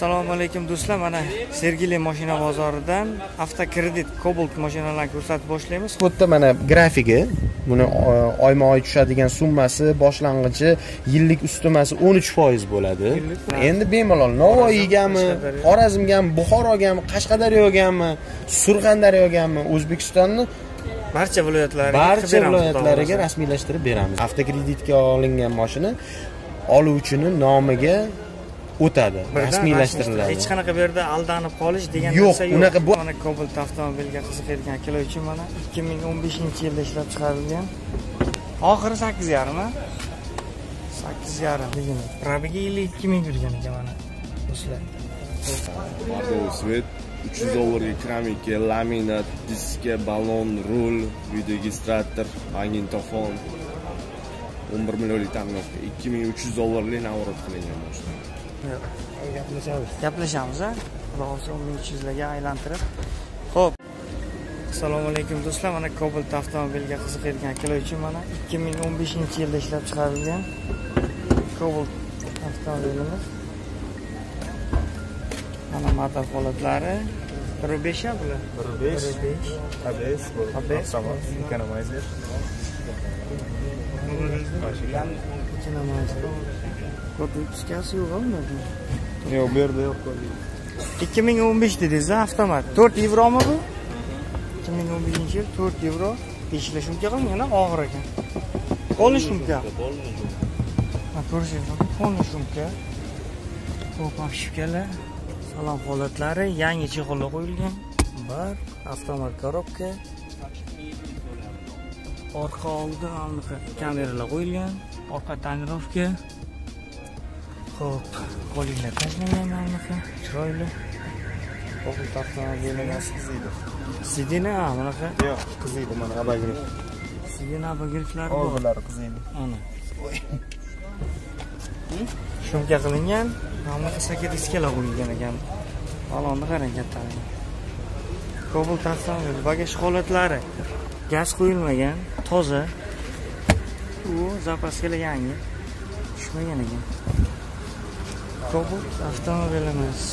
Assalomu alaykum do'stlar, mana Sergeli mashina bozoridan avtokredit Cobalt mashinalarni ko'rsatib boshlaymiz. Xuddi mana grafigi, buni oyma-oy tushadigan summasi, boshlang'ichi, yillik ustimasi 13% bo'ladi. Endi bemalol Navoiygami, Xorazmgami, Buxorogami, Qashqadaryogami, Surxondaryogami, O'zbekistonni barcha viloyatlariga rasmiylashtirib beramiz. Avtokreditga olingan mashina oluvchini nomiga o'tadi, rasmiylashtiriladi. Hech qanaqa bu yerda aldanib qolish degan narsa yo'q. Unaqa mana Cobalt avtomobilga qiziqayotgan akalar uchun mana 2015-yilda ishlab chiqarilgan. Oxiri 8,5 8,5 degan. Probiga 52,000 yurgan ekan mana. Do'stlar. Svet $300 keramika, laminat, diska, balon, rul, videoregistrator, magnitofon. 11 millionlik ta'minotga $2,300 navrot qilingan mashina. Gaplashamiz, ha? Xudo 1300 larga aylantirib. Xo'p. Assalomu alaykum do'stlar, mana Cobalt avtomobilga qiziqayotgan akalar uchun mana 2015-yilda ishlab chiqarilgan Cobalt avtomobilimiz. Mana motor holatlari 1.5 ya bular. 1.5. ABS, economizer. Kodikasi yo'qmi? Yo'q, bu yerda yo'q. 2015 dedingiz, avtomat. 4 yevromi bu? 2015-yil 4 yevro. Beshla shumka qilgan, og'ir ekan. Qo'lni shumka. Ha, ko'rishingiz, qo'lni shumka. To'pam shumkalar. Salon holatlari, yangi chexollar qo'yilgan. Bar, avtomat korobka. Orqa oldi kameralar qo'yilgan. Orqa tonirovka. Xo'p, qo'linglar tashlangan mana chiroyli. Cobalt avtomobilimiz qiziydi. Sidina bunaqa? Yo'q, qiziydi mana abagir. Sidina abagirlari bor. Oldilari qiziydi. Ana. Shumka qilingan, mana saka diskalar qo'yilgan ekan. Balonni qarang kattaligi. Cobalt avtomobil bagaj holatlari. Gaz qo'yilmagan, toza. U zapaskalar yangi. Tushmagan ekan. Cobalt avtomobilimiz.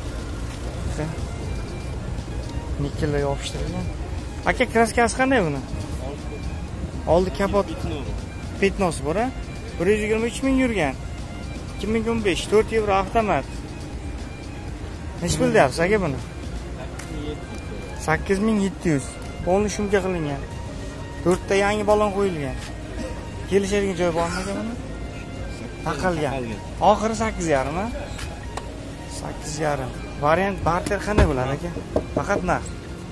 Nikellar yopishtirilgan. Aka, kraskasi qanday buni? Oldi kapot petnosi bor, ha? 123,000 yurgan. 2015 4 yevro avtomat. Nech pul deyapsiz aka buni? 8,700. Qo'lni shumka qilingan. 4 ta yangi balon qo'yilgan. Kelishadigan joy bormi aka buni? Taqalgan. Oxiri 8,5 ha? 8,5. Variant barter qanday bo'ladi aka? Faqat narx.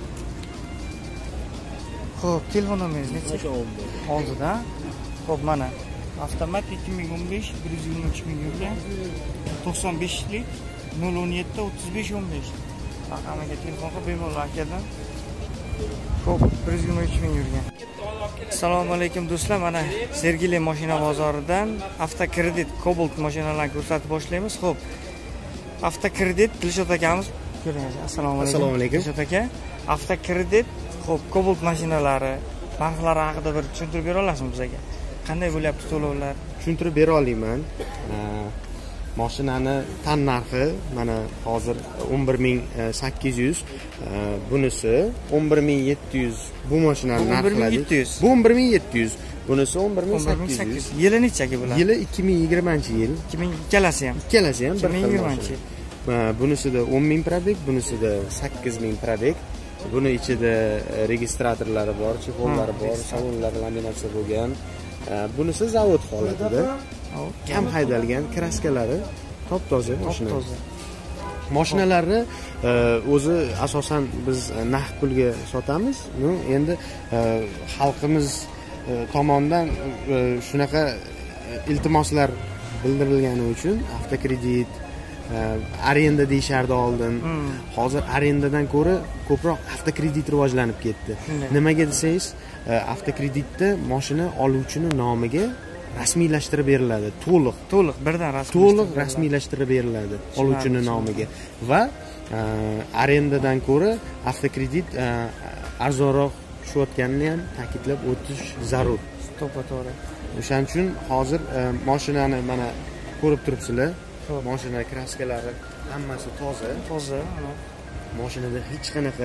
Xo'p, telefon nomeringiz necha? Oldida. Xo'p, mana avtomat 2015 123,000 yurgan. 95lik 017 35 15. Raqamiga telefon qilib bemalol akadan. Xo'p, 123,000 yurgan. Assalomu alaykum do'stlar, mana Sergeli mashina bozoridan avtokredit Cobalt mashinalarni ko'rsatib boshlaymiz. Xo'p. Avtokredit Dilshod akamiz ko'ringiz. Assalomu alaykum. Dilshod aka, avtokredit, xo'p, Cobalt mashinalari narxlari haqida bir tushuntirib bera olasizmi bizga? Qanday bo'lyapti to'lovlar? Tushuntirib bera olaman. Mashinani tan narxi mana hozir 11,800, bunisi 11,700. Bu mashinani narxladik. Bu 11,700. Bunisi 11,800. Yili necha aka bular? Yili 2020-yil. 2000 ikkalasi ham. Ikkalasi ham 2020-yil. Bunisida 10,000 probeg, bunisida 8,000 probeg. Buni ichida registratorlari bor, chexollari bor, salonlar laminatsiya bo'lgan. Bunisi zavod holatida. Kam haydalgan, kraskalari top-toza mashina. Mashinalarni o'zi asosan biz naqd pulga sotamiz. Endi xalqimiz tomonidan shunaqa iltimoslar bildirilgani uchun avtokredit, arenda deyishardi oldin. Hozir arendadan ko'ra ko'proq avtokredit rivojlanib ketdi. Nimaga desangiz, avtokreditda mashina oluvchini nomiga rasmiylashtirib beriladi. To'liq birdan rasmiylashtirib beriladi oluvchini nomiga va arendadan ko'ra avtokredit arzonroq tushayotganini ham ta'kidlab o'tish zarur. To'g'ri. O'shaning uchun hozir mashinani mana ko'rib turibsizlar. Mashina kraskalari hammasi toza. Toza, ana. Mashinada hech qanaqa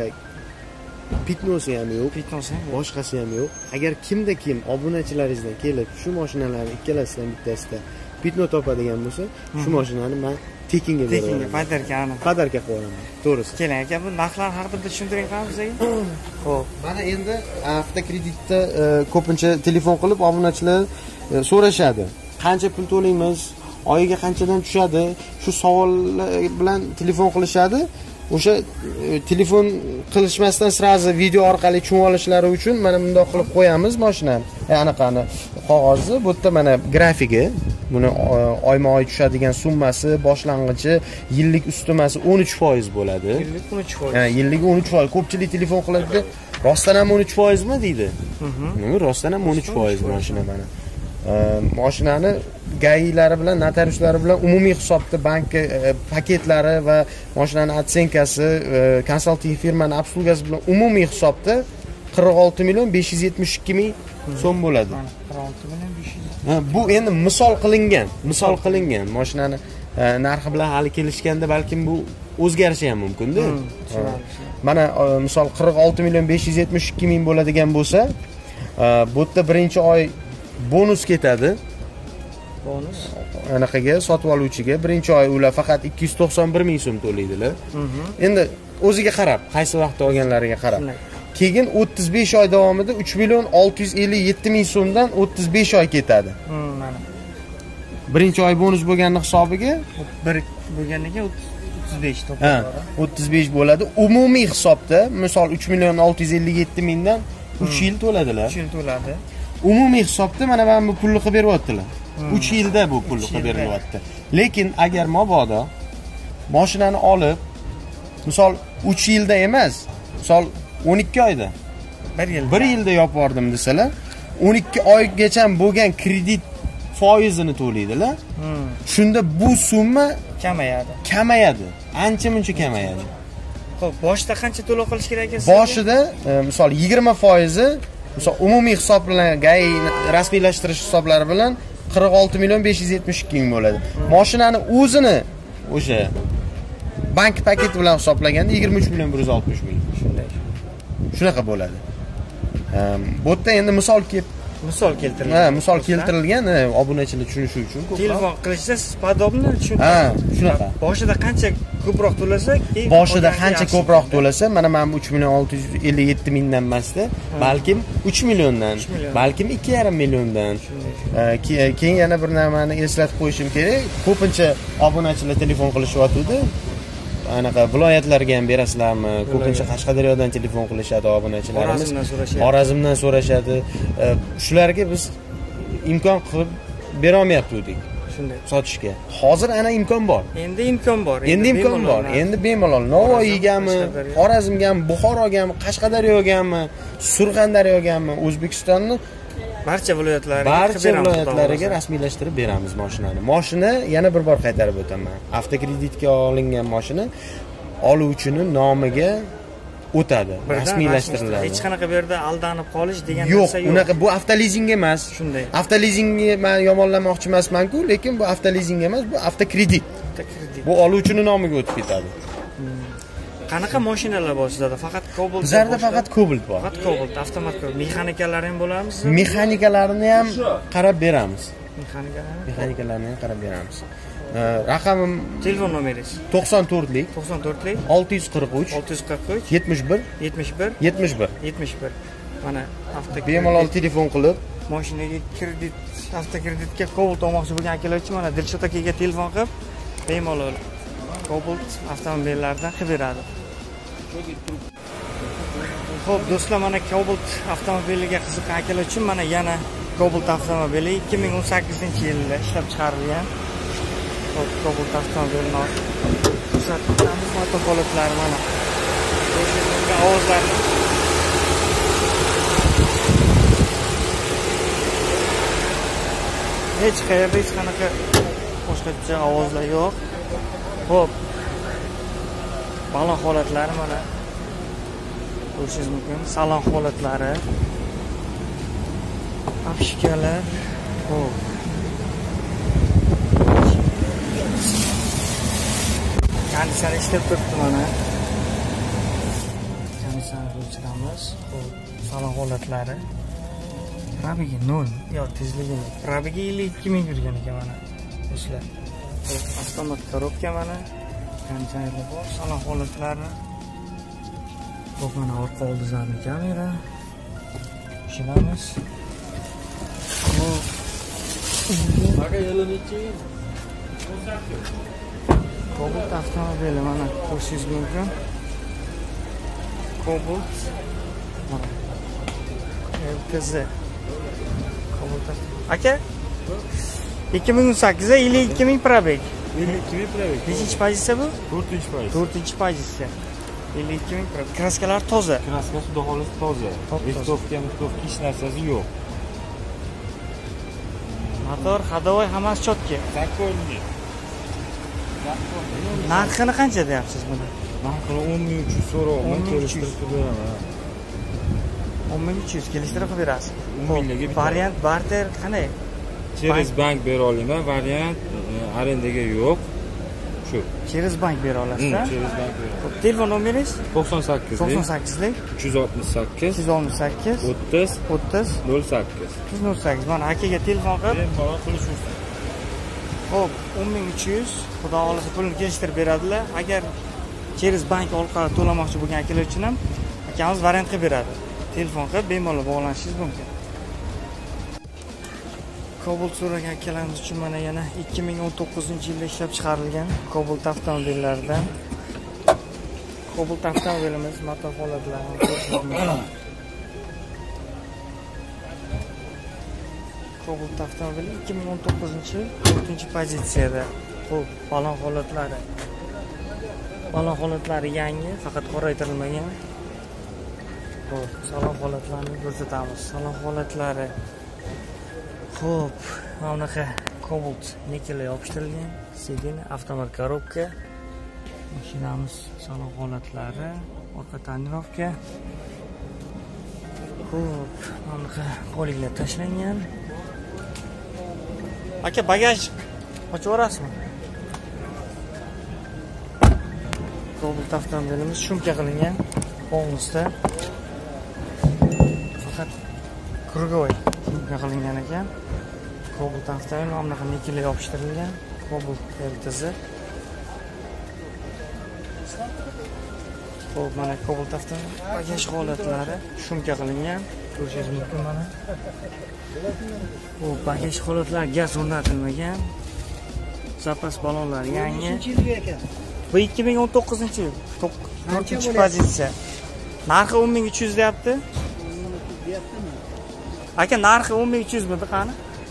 pitnosi ham yo'q. Pitnosi. Boshqasi ham yo'q. Agar kimda kim obunachilaringizdan kelib shu mashinalarni ikkalasidan bittasida pitno topadigan bo'lsa, shu mashinani men tekinga beraman. Tekinga podarkani. Podarka qo'yaman. To'g'risi. Keling aka, bu narxlar haqida bitta tushuntiring qani bizga? Xo'p. Mana endi avtokreditda ko'pincha telefon qilib obunachilar so'rashadi. Qancha pul to'laymiz? Oyiga qanchadan tushadi? Shu savollar bilan telefon qilishadi. O'sha telefon qilishmasdan srazi video orqali tushunib olishlari uchun mana bundoq qilib qo'yamiz mashinani. Anaqani qog'ozni, bu yerda mana grafigi, buni oyma-oy tushadigan summasi, boshlang'ichi, yillik ustimasi 13% bo'ladi. Yillik 13%. Ha, yillik 13%. Ko'pchilik telefon qiladi, rostdan ham 13% mi deydi? Nima, rostdan ham 13% mashina mana. Mashinani gailari bilan, notariuslari bilan umumiy hisobda bank paketlari va mashinani otsenkasi, konsalting firmaning obslugasi bilan umumiy hisobda 46 million 572 ming so'm bo'ladi. 46 million 500. Ha, bu endi misol qilingan mashinani narxi bilan hali kelishganda balkim bu o'zgarishi ham mumkin-da. Mana misol 46 million 572 ming bo'ladigan bo'lsa, bu yerda birinchi oy bonus ketadi. Bonus. Anaqaga sotib oluvchiga birinchi oy ular faqat 291 ming so'm to'laydilar. Endi o'ziga qarab, qaysi vaqtda olganlariga qarab. Keyin 35 oy davomida 3 million 657 ming so'mdan 35 oy ketadi. Mana. Birinchi oy bonus bo'lganning hisobiga bir bo'lganiga 35 topadi. Ha, 35 bo'ladi. Umumiy hisobda, misol 3 million 657 mingdan 3 yil to'ladilar. 3 yil to'ladi. Umumiy hisobda mana bu pulni qilib beryaptilar. 3 yilda bu pulni qilib berilyapti. Lekin agar mabodo mashinani olib, misol 3 yilda emas, misol 12 oyda, 1 yilda yopib bordim desalar, 12 oygacha bo'lgan kredit foizini to'laydilar. Shunda bu summa kamayadi. Ancha-muncha kamayadi. Xo'p, boshida qancha to'lov qilish kerak ekan? Boshida misol 20%, misol umumiy hisob bilan GAI rasmiylashtirish hisoblari bilan 46 million 572 ming bo'ladi. Mashinani o'zini o'sha bank paketi bilan hisoblaganda 23 million 160 ming. Shunaqa bo'ladi. Bu yerda endi misol keltirilgan. Ha, misol keltirilgan obunachilar tushunishi uchun. Telefon qilishsa siz podobni tushuntirasiz. Ha, shunaqa. Boshida qancha ko'proq to'lasa, mana men 3 million 657 mingdan emasda, balkim 3 milliondan, balkim 2,5 milliondan. Keyin yana bir narsani eslatib qo'yishim kerak. Ko'pincha obunachilar telefon qilishyapti. Anaqa viloyatlarga ham berasizlarmi? Ko'pincha Qashqadaryodan telefon qilishadi obunachilarimiz. Xorazmdan so'rashadi. Shularga biz imkon qilib bera olmayaptik. Shunday. Sotishga. Hozir ana imkon bor. Endi imkon bor. Endi bemalol. Navoiygami, Xorazmgami, Buxorogami, Qashqadaryogami, Surxondaryogami, O'zbekistonning barcha viloyatlariga rasmiylashtirib beramiz mashinani. Mashina yana bir bor qaytarib o'taman. Avtokreditga olingan mashina oluvchini nomiga o'tadi, rasmiylashtiriladi. Hech qanaqa bu yerda aldanib qolish degan narsa yo'q. Unaqa bu avtolizing emas. Shunday. Avtolizingni men yomonlamoqchi emasman-ku, lekin bu avtolizing emas, bu avtokredit. Bu oluvchini nomiga o'tib ketadi. Qanaqa mashinalar bor sizlarda? Faqat Cobalt. Bizlarda faqat Cobalt bor. Faqat Cobalt, avtomat. Mexanikalari ham bo'ladimi sizda? Mexanikalarni ham qarab beramiz. Mexanikalarni ham qarab beramiz. Raqamim, telefon nomeringiz 94lik 643 71. Mana bemalol telefon qilib mashinaga avtokreditga Cobalt olmoqchi bo'lgan akalar uchun mana Dilshod akaga telefon qilib bemalol Cobalt avtomobillaridan qilib beradi. Xo'p, do'stlar, mana Cobalt avtomobiliga qiziqqan akalar uchun mana yana Cobalt avtomobili 2018-yilda ishlab chiqarilgan. Xo'p, Cobalt avtomobilini ko'rsatamiz. Motor holatlari mana. Bunga ovozlarni hech qayerda hech qanaqa boshqacha ovozlar yo'q. Xo'p, balon holatlari mana ko'rishingiz mumkin. Salon holatlari, apshikalar. Xo'p, Konditsioner ishlab turibdi mana. Konditsioner o'chiramiz. Bu salon holatlari. Probegi 0. Yo'q, tezligi. Probegi 52 ming yurgan ekan mana. Do'stlar. Bu avtomat korobka mana. Konditsionerlar bor, salon holatlari. Bu mana orqa oldizlarning kamera. Ishonamiz. Bu Aka yelinichi. Cobalt avtomobili mana ko'rishingiz mumkin. Cobalt. Mana. LTZ. Cobalt. Aka 2018 da 52 ming probeg. 52 ming probeg. Nechinchi pozitsiya bu? 4-pozitsiya. 4-pozitsiya. 52 ming probeg. Kraskalar toza. Kraska xudo xohlasa toza. Riftovka hech narsasi yo'q. Motor, hadovoy hammasi chotki. Zakolni. Narxini qancha deyapsiz buni? Narxini 10.300 so'rayapman, kelishtirib beraman. 10.300 kelishtirib berasiz. 10 mingga bitta. Variant barter qanday? Через bank bera olaman, variant arendaga yo'q. Shu. Через bank bera olasiz. Через bank bera. Telefon nomeringiz? 98 98lik 368 368 30 30 08. 308. Mana akaga telefon qilib, Bemalol qilishursiz. xo'p, 10.300 xudo xolasa pulni kelishtirib beradilar. Agar через bank orqali to'lamoqchi bo'lgan akalar uchun ham akamiz variant qilib beradi. Telefon qilib bemalol bog'lanishingiz mumkin. Cobalt so'ragan akalarimiz uchun mana yana 2019-yilda ishlab chiqarilgan Cobalt avtomobillaridan Cobalt avtomobilimiz motor holatlarini ko'rishingiz mumkin. Cobalt avtomobili 2019-yil 4-pozitsiyada. Xo'p, balon holatlari. Balon holatlari yangi, faqat qoraytirilmagan. Xo'p, salon holatlarini ko'rsatamiz. Salon holatlari. Xo'p, mana bunaqa Cobalt nikelga yopishtirilgan. Sedin, avtomat korobka. Mashinamiz salon holatlari, orqa tonirovka. Xo'p, mana bunaqa poliklar tashlangan. Aka, bagaj ochib yuborasizmi? Cobalt avtomobilimiz shumka qilingan, polnosda. Faqat krugovoy shumka qilingan ekan. Cobalt avtomobil mana bunaqa nikelga yopishtirilgan. Cobalt LTZ. Xo'p, mana Cobalt avtomobil bagaj holatlari shumka qilingan. Ko'rishingiz mumkin mana. Bu bagaj holatlari gaz o'rnatilmagan. Zapas balonlari yangi. Bu 2019-yil. 4-pozitsiya. Narxi 10.300 deyapti. Aka, narxi 10.300 bo'ldi, qani?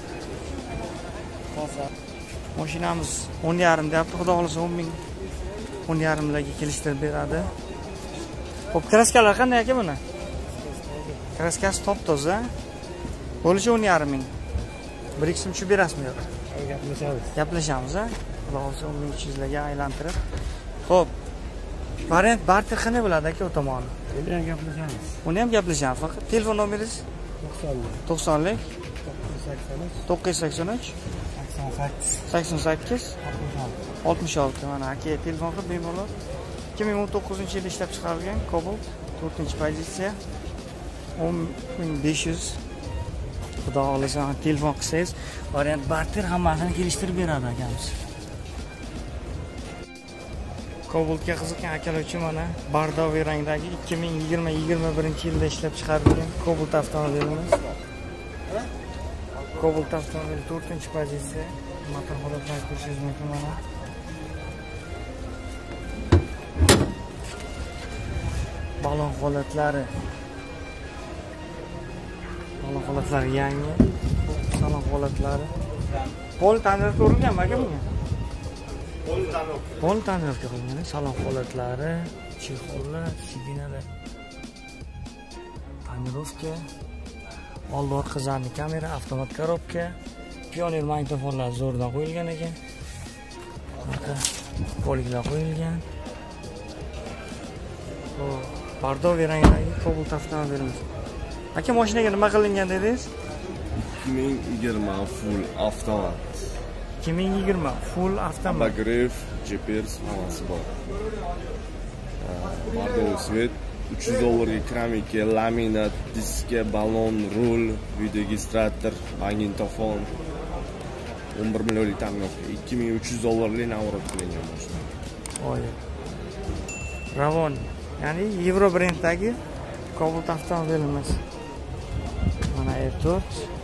Mashinamiz 10.5 deyapti. Xudo xolasa 10.5 larga kelishtirib beradi. Xo'p, kraskalar qanday aka buni? Kraskasi top-toza. Bo'lishi 10.5 ming. 1 so'm tushib berasizmi yo'q? Gaplashamiz, ha? Xudo xolasa 10.300 larga aylantirib. Xo'p. Variant barter qanday bo'ladi aka, o tomoni? Uni ham gaplashamiz. Uni ham gaplashamiz. Faqat telefon nomeringiz 90lik 983 88 66. Mana aka telefon qilib bemalol 2019-yilda ishlab chiqarilgan Cobalt 4-pozitsiya 10.500. Xudo xolasa telefon qilsangiz, variant barter hammasini kelishtirib beradi akamiz. Cobaltga qiziqgan akalar uchun mana bardoviy rangdagi 2020-21-yilda ishlab chiqarilgan Cobalt avtomobilimiz. Cobalt avtomobili 4-pozitsiya. Motor holatlarini ko'rishingiz mumkin mana. Balon holatlari. Balon holatlari yangi. Salon holatlari. Pol ta'mirga urilganmi aka bunga? Pol ta'mirga qilingan. Salon holatlari, chexollar, sidinalar. Tonirovka. Old orqa zarni kamera, avtomat korobka. Pioner magnitofonlar zo'rdan qo'yilgan ekan. Mana poliklar qo'yilgan. Bardoviy rangdagi Cobalt avtomobilimiz. Aka, mashinaga nima qilingan dedingiz? 2020 full avtomat. 2020 full avtomat. Abagrev, GPS hammasi bor. Bordeaux svet, $300 keramika, laminat, diska, balon, rul, videoregistrator, magnitofon. 11 millionlik ta'minot, $2300 navrot qilingan mashina. Oy. Ravon, ya'ni Euro brenddagi Cobalt avtomobilimiz. Mana R4.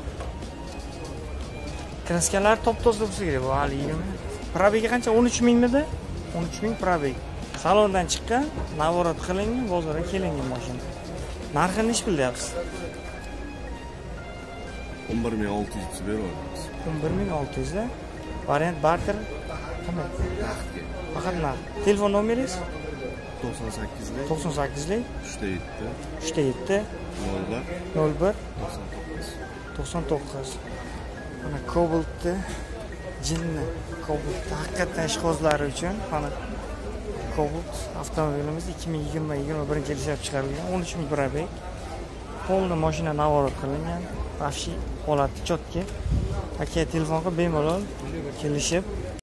Kraskalar top-toza bo'lsa kerak bu hali 20. Probegi qancha? 13 mingmidi? 13 ming probeg. Salondan chiqqan, navorot qilingan, bozorga kelingan mashina. Narxini nechi bilyapsiz? 11600 beramiz. 11600 da. Variant barter qanday? Faqat narx. Telefon nomeringiz? 98lik 98lik 3 01 99. 99. Mana Cobalt'ni jinni, Cobalt haqiqatan ishqibozlari uchun mana Cobalt avtomobilimiz 2020-21 yil ishlab chiqarilgan 13 ming probeg. Polni mashina navorot qilingan. Вообще holati chotki. Aka telefonga bemalol kelishib